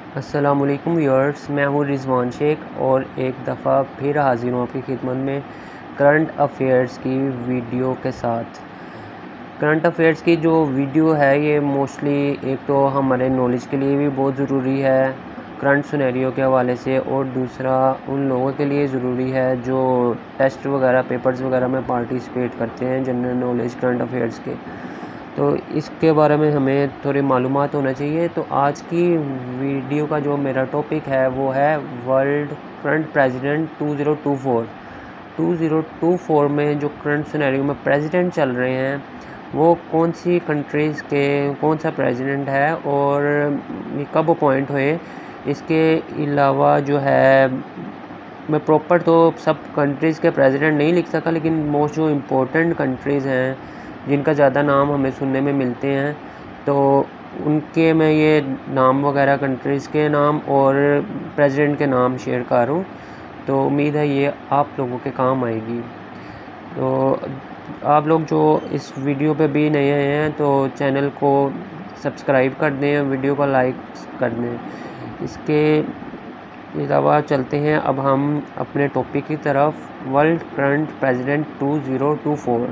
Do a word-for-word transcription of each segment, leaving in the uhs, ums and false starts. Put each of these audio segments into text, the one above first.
अस्सलाम वालेकुम व्यूअर्स, मैं हूँ रिजवान शेख और एक दफ़ा फिर हाज़िर हूँ आपकी खिदमत में करंट अफेयर्स की वीडियो के साथ। करंट अफेयर्स की जो वीडियो है ये मोस्टली एक तो हमारे नॉलेज के लिए भी बहुत ज़रूरी है करंट सिनेरियो के हवाले से, और दूसरा उन लोगों के लिए ज़रूरी है जो टेस्ट वगैरह पेपर्स वगैरह में पार्टिसिपेट करते हैं जनरल नॉलेज करंट अफेयर्स के। तो इसके बारे में हमें थोड़ी मालूमात होना चाहिए। तो आज की वीडियो का जो मेरा टॉपिक है वो है world current president two zero two four. Two zero two four में जो करंट सिनेरियो में प्रेसिडेंट चल रहे हैं वो कौन सी कंट्रीज़ के कौन सा प्रेसिडेंट है और ये कब अपॉइंट हुए। इसके अलावा जो है मैं प्रॉपर तो सब कंट्रीज़ के प्रेसिडेंट नहीं लिख सका, लेकिन मोस्ट जो इम्पोर्टेंट कंट्रीज़ हैं जिनका ज़्यादा नाम हमें सुनने में मिलते हैं तो उनके मैं ये नाम वगैरह कंट्रीज़ के नाम और प्रेसिडेंट के नाम शेयर कर रहा हूँ। तो उम्मीद है ये आप लोगों के काम आएगी। तो आप लोग जो इस वीडियो पे भी नए आए हैं तो चैनल को सब्सक्राइब कर दें, वीडियो को लाइक कर दें। इसके अलावा चलते हैं अब हम अपने टॉपिक की तरफ, world current president two zero two four.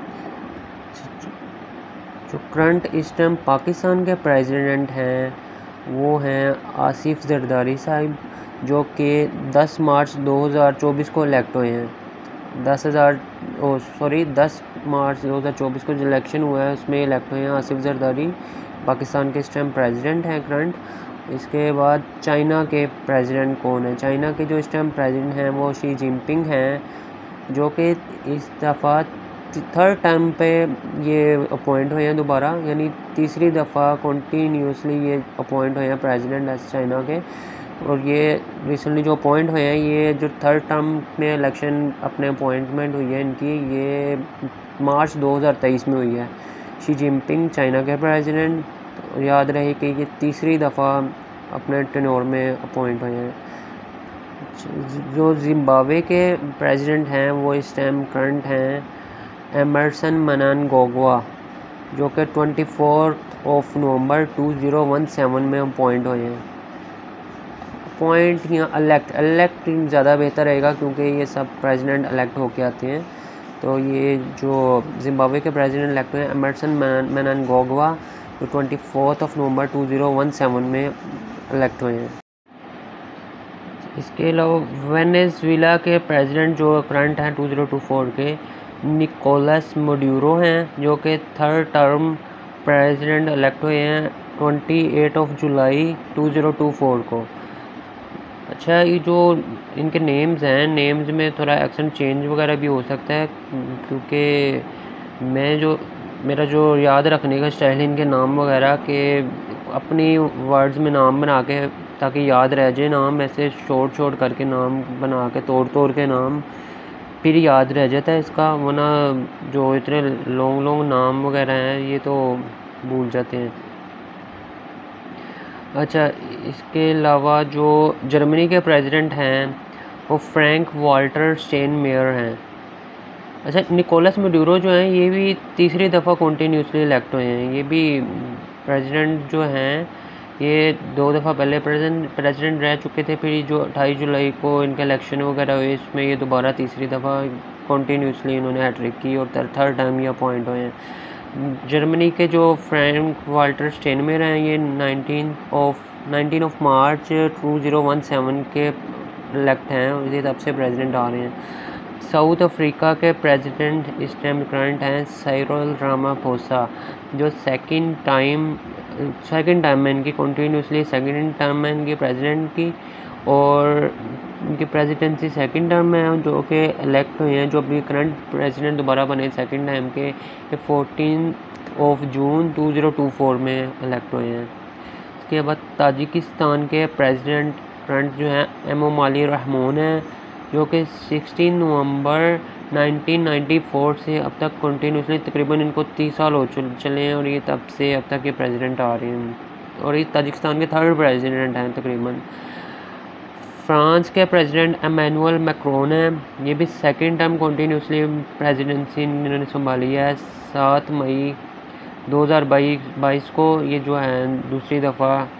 जो करंट इस टाइम पाकिस्तान के प्रेसिडेंट हैं वो हैं आसिफ जरदारी साहब, जो कि दस मार्च दो हज़ार चौबीस को इलेक्ट हुए हैं। दस हज़ार ओ सॉरी दस मार्च दो हज़ार चौबीस को जो इलेक्शन हुआ है उसमें इलेक्ट हुए हैं आसिफ जरदारी, पाकिस्तान के इस टाइम प्रेसिडेंट हैं करंट। इसके बाद चाइना के प्रेसिडेंट कौन है? चाइना के जो इस टाइम प्रेसिडेंट हैं वो शी जिनपिंग हैं, जो कि इस दफ़ा थर्ड टाइम पे ये अपॉइंट हुए हैं दोबारा, यानी तीसरी दफ़ा कंटिन्यूसली ये अपॉइंट हुए हैं प्रेसिडेंट एस चाइना के। और ये रिसेंटली जो अपॉइंट हुए हैं, ये जो थर्ड टर्म में इलेक्शन अपने अपॉइंटमेंट हुई है इनकी, ये मार्च दो हज़ार तेईस में हुई है। शी जिनपिंग चाइना के प्रेसिडेंट, याद रहे कि ये तीसरी दफ़ा अपने टेन्योर में अपॉइंट हुए हैं। जो जिम्बाब्वे के प्रेसिडेंट हैं वो इस टाइम करंट हैं एमरसन मनांगोगवा, जो कि twenty fourth of November two zero one seven में अपॉइंट हुए हैं। अपॉइंट या इलेक्ट इलेक्ट ज़्यादा बेहतर रहेगा क्योंकि ये सब प्रेसिडेंट इलेक्ट होके आते हैं। तो ये जो जिम्बाब्वे के प्रेसिडेंट इलेक्ट हुए हैं एमरसन मनांगोगवा, जो twenty fourth of November two zero one seven में इलेक्ट हुए हैं। इसके अलावा वेनेजुएला के प्रेसिडेंट जो करंट हैं टू ज़ीरो टू फोर के निकोलस मडूरो हैं, जो कि थर्ड टर्म प्रेसिडेंट इलेक्ट हुए हैं twenty eight of July two zero two four को। अच्छा, ये जो इनके नेम्स हैं, नेम्स में थोड़ा एक्सेंट चेंज वगैरह भी हो सकता है क्योंकि मैं जो मेरा जो याद रखने का स्टाइल है इनके नाम वगैरह के अपनी वर्ड्स में नाम बना के ताकि याद रह जाए नाम, ऐसे शॉर्ट शॉर्ट करके नाम बना के तोड़ तोड़ के नाम फिर याद रह जाता है इसका, वरना जो इतने लॉन्ग लॉन्ग नाम वगैरह हैं ये तो भूल जाते हैं। अच्छा, इसके अलावा जो जर्मनी के प्रेसिडेंट हैं वो फ्रैंक वाल्टर स्टेनमेयर हैं। अच्छा, निकोलस मडूरो जो हैं ये भी तीसरी दफ़ा कंटिन्यूसली इलेक्ट हुए हैं। ये भी प्रेसिडेंट जो हैं ये दो दफ़ा पहले प्रेसिडेंट प्रेसिडेंट रह चुके थे, फिर जो अट्ठाईस जुलाई को इनके इलेक्शन वगैरह हुए इसमें ये दोबारा तीसरी दफ़ा कंटिन्यूसली इन्होंने हैट्रिक की और थर्ड टाइम ये अपॉइंट हुए हैं। जर्मनी के जो फ्रैंक वाल्टर स्टेनमेयर हैं ये nineteen of nineteen of March two zero one seven के इलेक्ट हैं और इसी तब से प्रेसिडेंट आ रहे हैं। साउथ अफ्रीका के प्रेसिडेंट इस टाइम करंट हैं साइरिल रामाफोसा, जो सेकंड टाइम सेकंड टाइम में इनकी कंटिन्यूसली सेकंड टर्म में इनकी प्रेसिडेंट की, और इनकी प्रेसिडेंसी सेकंड टर्म में है जो कि इलेक्ट हुए हैं। जो अभी करंट प्रेसिडेंट दोबारा बने सेकंड टाइम के, ये fourteen of June two zero two four में इलेक्ट हुए हैं। इसके बाद ताजिकिस्तान के प्रेसिडेंट करंट जो हैं एमोमाली रहमान हैं, जो कि sixteen November nineteen ninety four से अब तक कंटिन्यूसली तकरीबन इनको तीस साल हो चले हैं और ये तब से अब तक ये प्रेसिडेंट आ रहे हैं और ये ताजिकिस्तान के थर्ड प्रेसिडेंट हैं तकरीबन। फ्रांस के प्रेसिडेंट एमैनुअल मैक्रोन हैं, ये भी सेकंड टाइम कंटिन्यूसली प्रेसिडेंसी इन्होंने संभाली है। सात मई दो हज़ार बाईस को ये जो है दूसरी दफ़ा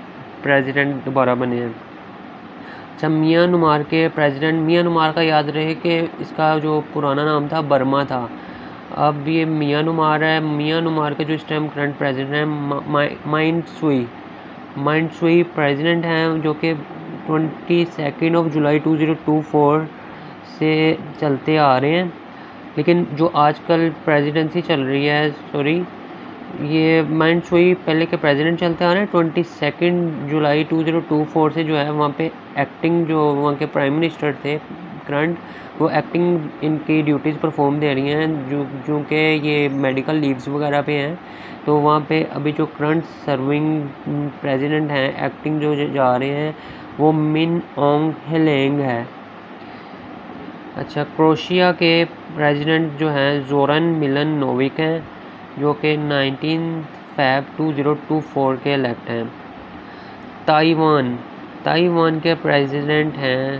प्रेसिडेंट दोबारा बने हैं। अच्छा, म्यांमार के प्रेसिडेंट, म्यांमार का याद रहे कि इसका जो पुराना नाम था बर्मा था, अब ये म्यांमार है। म्यांमार के जो इस टाइम करंट प्रेसिडेंट हैं Myint Swe Myint Swe president हैं, जो कि twenty second of July two zero two four से चलते आ रहे हैं। लेकिन जो आजकल प्रेसिडेंसी चल रही है, सॉरी, ये माइन सुई पहले के प्रेसिडेंट चलते आ रहे हैं। Twenty second July two zero two four से जो है वहाँ पे एक्टिंग जो वहाँ के प्राइम मिनिस्टर थे करंट, वो एक्टिंग इनकी ड्यूटीज़ परफॉर्म दे रही हैं, जो जो कि ये मेडिकल लीव्स वगैरह पे हैं। तो वहाँ पे अभी जो करंट सर्विंग प्रेसिडेंट हैं, एक्टिंग जो जा रहे हैं, वो मिन ऑन्ग हेलेंग है। अच्छा, क्रोशिया के प्रेसिडेंट जो हैं जोरन मिलन नोविक हैं, जो कि nineteen Feb two zero two four के इलेक्ट हैं। ताइवान ताइवान के प्रेसिडेंट हैं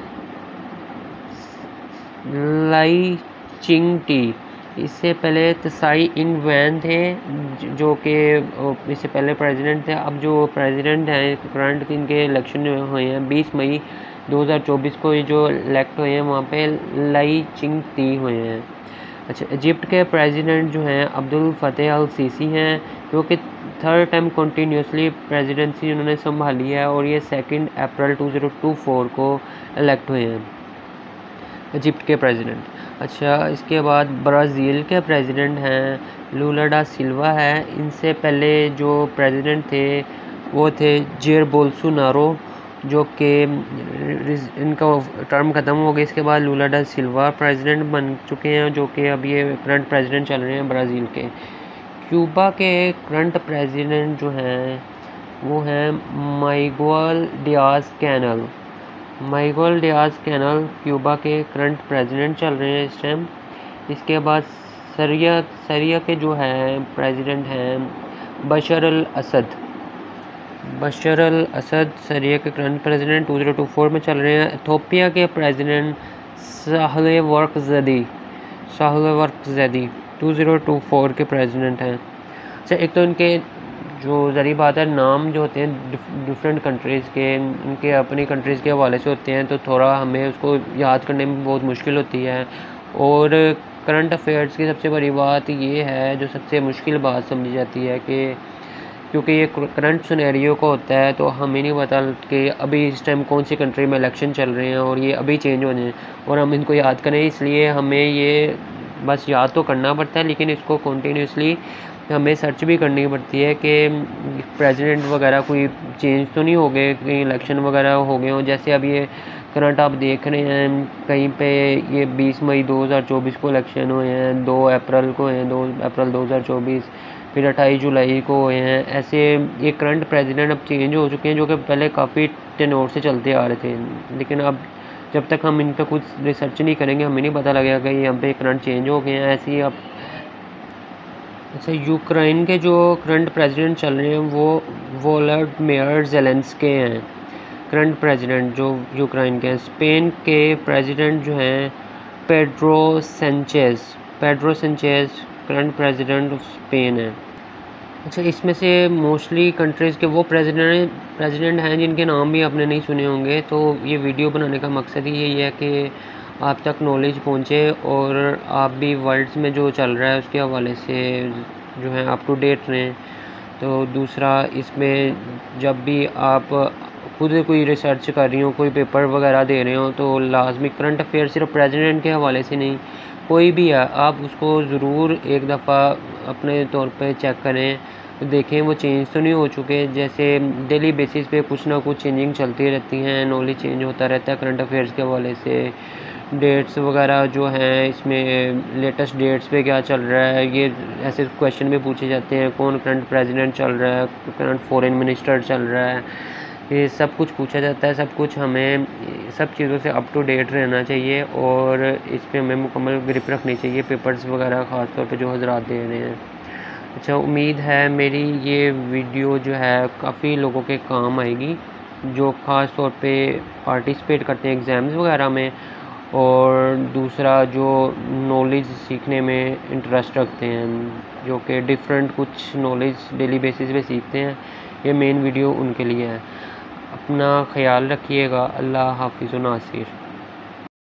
लाई चिंग टी। इससे पहले त्साई इंग वैन थे, जो कि इससे पहले प्रेसिडेंट थे। अब जो प्रेसिडेंट हैं करंट, इनके इलेक्शन हुए हैं बीस मई दो हज़ार चौबीस को, ये जो इलेक्ट हुए हैं वहाँ पे लाई चिंग टी हुए हैं। अच्छा, इजिप्ट के प्रेसिडेंट जो हैं अब्दुल फतेह अल सीसी हैं, जो कि थर्ड टाइम कंटिन्यूसली प्रेसिडेंसी उन्होंने संभाली है, और ये second April two zero two four को इलेक्ट हुए हैं इजिप्ट के प्रेसिडेंट। अच्छा, इसके बाद ब्राज़ील के प्रेसिडेंट हैं लूला डा सिल्वा है। इनसे पहले जो प्रेसिडेंट थे वो थे जेर बोल्सोनारो, जो कि इनका टर्म ख़त्म हो गया। इसके बाद लूला डा सिल्वा प्रेसिडेंट बन चुके हैं, जो कि अब ये करंट प्रेसिडेंट चल रहे हैं ब्राज़ील के। क्यूबा के करंट प्रेसिडेंट जो हैं वो हैं Miguel Diaz Canel. Miguel Diaz Canel Cuba के करंट प्रेसिडेंट चल रहे हैं इस टाइम। इसके बाद सीरिया सीरिया के जो है प्रेसिडेंट हैं Bashar al Assad. Bashar al Assad Syria के current president two zero two four में चल रहे हैं। इथियोपिया के president Sahle Work Zewde Sahle Work Zewde two zero two four के प्रेसिडेंट हैं। अच्छा, एक तो इनके जो ज़री बात है, नाम जो होते हैं डिफरेंट कंट्रीज़ के, उनके अपनी कंट्रीज़ के हवाले से होते हैं, तो थोड़ा हमें उसको याद करने में बहुत मुश्किल होती है। और करंट अफेयर्स की सबसे बड़ी बात ये है, जो सबसे मुश्किल बात समझी जाती है, कि क्योंकि ये करंट सिनेरियो को होता है, तो हमें नहीं पता कि अभी इस टाइम कौन सी कंट्री में इलेक्शन चल रहे हैं और ये अभी चेंज होने हैं, और हम इनको याद करें। इसलिए हमें ये बस याद तो करना पड़ता है, लेकिन इसको कॉन्टीन्यूसली हमें सर्च भी करनी पड़ती है कि प्रेसिडेंट वगैरह कोई चेंज तो नहीं हो गए, कहीं इलेक्शन वगैरह हो गए हों। जैसे अब ये करंट आप देख रहे हैं, कहीं पे ये बीस मई दो हज़ार चौबीस को इलेक्शन हुए हैं, दो अप्रैल को हैं, दो अप्रैल दो हज़ार चौबीस, फिर अट्ठाईस जुलाई को हुए हैं। ऐसे ये करंट प्रेसिडेंट अब चेंज हो चुके हैं, जो कि पहले काफ़ी टेन्योर से चलते आ रहे थे, लेकिन अब जब तक हम इन पर कुछ रिसर्च नहीं करेंगे हमें नहीं पता लगेगा कि यहाँ पे करंट चेंज हो गए हैं। ऐसे ही अब अच्छा, यूक्रेन के जो करंट प्रेसिडेंट चल रहे हैं वो वोलोडिमिर ज़ेलेंस्की हैं, करंट प्रेसिडेंट जो यूक्रेन के हैं। स्पेन के प्रेसिडेंट जो हैं Pedro Sanchez Pedro Sanchez current president of Spain है। अच्छा, इसमें से मोस्टली कंट्रीज़ के वो प्रेसिडेंट प्रेसिडेंट हैं जिनके नाम भी आपने नहीं सुने होंगे। तो ये वीडियो बनाने का मकसद ही यही है कि आप तक नॉलेज पहुँचे और आप भी वर्ल्ड्स में जो चल रहा है उसके हवाले से जो है अप टू डेट रहें। तो दूसरा, इसमें जब भी आप खुद कोई रिसर्च कर रही हो, कोई पेपर वगैरह दे रहे हो, तो लाजमी करंट अफेयर सिर्फ प्रेसिडेंट के हवाले से नहीं, कोई भी है, आप उसको ज़रूर एक दफ़ा अपने तौर पे चेक करें, देखें वो चेंज तो नहीं हो चुके। जैसे डेली बेसिस पे कुछ ना कुछ चेंजिंग चलती रहती हैं, नॉलेज चेंज होता रहता है करंट अफेयर्स के हवाले से। डेट्स वगैरह जो हैं, इसमें लेटेस्ट डेट्स पे क्या चल रहा है, ये ऐसे क्वेश्चन भी पूछे जाते हैं। कौन करंट प्रेसिडेंट चल रहा है, करंट फॉरेन मिनिस्टर चल रहा है, ये सब कुछ पूछा जाता है। सब कुछ हमें सब चीज़ों से अप टू डेट रहना चाहिए और इस पर हमें मुकम्मल ग्रिप रखनी चाहिए, पेपर्स वगैरह ख़ास तौर पे जो हज़रात दे रहे हैं। अच्छा, उम्मीद है मेरी ये वीडियो जो है काफ़ी लोगों के काम आएगी, जो ख़ास तौर पे पार्टिसिपेट करते हैं एग्ज़ाम्स वगैरह में, और दूसरा जो नॉलेज सीखने में इंटरेस्ट रखते हैं, जो कि डिफरेंट कुछ नॉलेज डेली बेसिस पे सीखते हैं। ये मेन वीडियो उनके लिए है। अपना ख्याल रखिएगा। अल्लाह हाफिज़ व नासिर।